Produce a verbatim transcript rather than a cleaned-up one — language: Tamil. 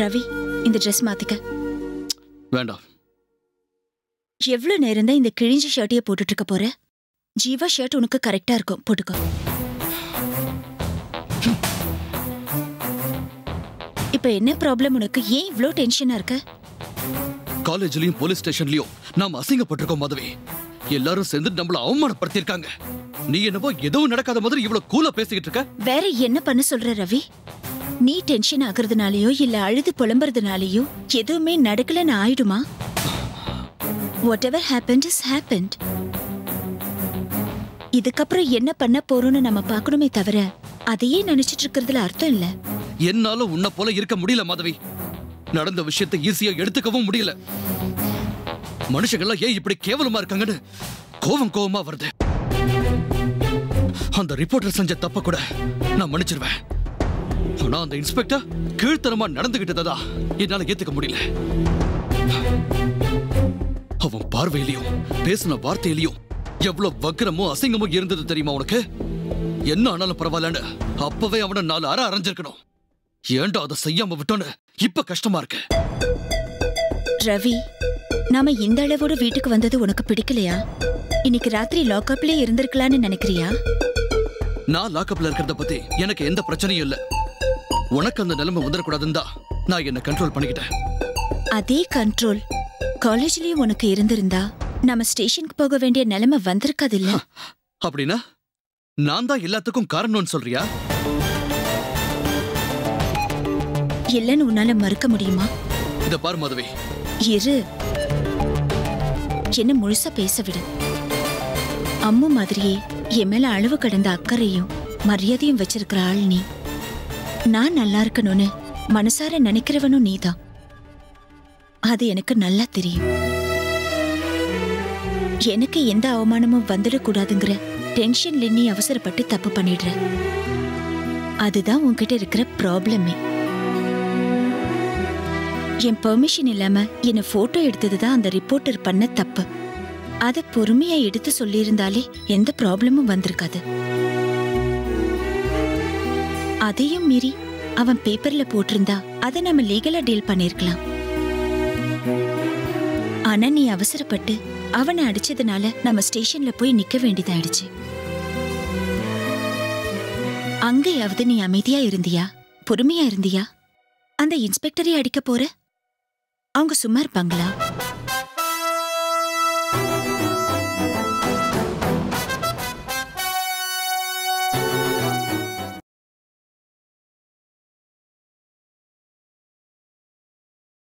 ரவி, இந்த ட்ரெஸ் மாத்திக்க. வேண்டாம். எவ்வளவு நேரம் தான் இந்த கிழிஞ்ச ஷர்ட்டையே போட்டுட்டு இருக்க போற? ஜீவா ஷர்ட் உனக்கு கரெக்டா இருக்கும், போட்டுக்கோ. இப்ப என்ன ப்ராப்ளம் உனக்கு? ஏன் இவ்ளோ டென்ஷனா இருக்க? காலேஜ்லயும் போலீஸ் ஸ்டேஷன்லயும் நாம அசிங்கப்பட்டிருக்கோம் மாதவி. எல்லாரும் சேர்ந்து நம்மள அவமானப்படுத்திருக்காங்க. நீ என்னவோ எதுவும் நடக்காத மாதிரி இவ்வளவு கூலா பேசிக்கிட்டு இருக்க. வேற என்ன பண்ண சொல்ற ரவி? நீ டென்ஷன் ஆகுறதுனாலயோ இல்ல அழுது புலம்புறதுனாலயோ எதுவுமே நடக்கலன்னு ஆயிடுமா? Whatever happened is happened. இதுக்கப்புறம் என்ன பண்ண போறோம்னு நம்ம பார்க்கணுமே தவிர அதையே நினைச்சிட்டு இருக்கிறதுல அர்த்தம் இல்ல. என்னால உன்ன போல இருக்க முடியல மாதவி. நடந்த விஷயத்தை ஈஸியா எடுத்துக்கவும் முடியல. மனுஷங்கள்லாம் ஏன் இப்படி கேவலமா இருக்காங்கன்னு கோவம் கோவமா வருது. அந்த ரிப்போர்ட்டர் செஞ்ச தப்ப கூட நான் மன்னிச்சிருவேன். ஆனா அந்த இன்ஸ்பெக்டர் கீழ்த்தரமா நடந்துகிட்டதா என்னால ஏத்துக்க முடியல. அவன் பார்வையிலையும் பேசின வார்த்தையிலையும் எவ்வளவு வக்கிரமும் அசிங்கமும் இருந்தது தெரியுமா உனக்கு? என்ன ஆனாலும் பரவாயில்லன்னு அப்பவே அவனை நாலு அற அரைஞ்சிருக்கணும். ஏன்டா அதை செய்யாம விட்டோன்னு இப்ப கஷ்டமா இருக்கு. ரவி, நாம இந்த அளவோட வீட்டுக்கு வந்தது உனக்கு பிடிக்கலையா? இன்னைக்கு ராத்திரி லாக்அப்லயே இருந்திருக்கலான்னு நினைக்கிறியா? நான் லாக்அப்ல இருக்கிறத பத்தி எனக்கு எந்த பிரச்சனையும் இல்ல. உனக்கு அந்த நிலைமை வந்துடக்கூடாதுன்னு தான் நான் என்ன கண்ட்ரோல் பண்ணிக்கிட்டேன். அதே கண்ட்ரோல் காலேஜ்லயும் உனக்கு இருந்திருந்தா நம்ம ஸ்டேஷனுக்கு போக வேண்டிய நிலைமை வந்திருக்காது இல்ல? அப்படின்னா நான் தான் எல்லாத்துக்கும் காரணம்னு சொல்றியா? இல்லன்னு உன்னால மறுக்க முடியுமா? இத பாரு மாதவி, இரு, என்ன முழுசா பேச விடு. அம்மு மாதிரியே என் மேல அளவு கடந்த அக்கறையும் மரியாதையும் வச்சிருக்கிற ஆள் நீ. நான் நல்லா இருக்கணும்னு மனசார நினைக்கிறவனும் நீதான். அது எனக்கு நல்லா தெரியும். எனக்கு எந்த அவமானமும் வந்துடக்கூடாதுங்கிற டென்ஷன்ல நீ அவசரப்பட்டு தப்பு பண்ணிடுற. அதுதான் உன்கிட்ட இருக்கிற ப்ராப்ளமே. என் பெர்மிஷன் இல்லாம என்ன போட்டோ எடுத்ததுதான் அந்த ரிப்போர்ட்டர் பண்ண தப்பு. அத பொறுமையா எடுத்து சொல்லியிருந்தாலே எந்த ப்ராப்ளமும் வந்திருக்காது. அதையும் மீறி அவன் பேப்பர்ல போட்டிருந்தா அதை நம்ம லீகலா டீல் பண்ணிருக்கலாம். ஆனா நீ அவசரப்பட்டு அவனை அடிச்சதுனால நம்ம ஸ்டேஷன்ல போய் நிக்க வேண்டியதாயிடுச்சு. அங்கேயாவது நீ அமைதியா இருந்தியா? பொறுமையா இருந்தியா? அந்த இன்ஸ்பெக்டரை அடிக்க போற? அவங்க சும்மா இருப்பாங்களா?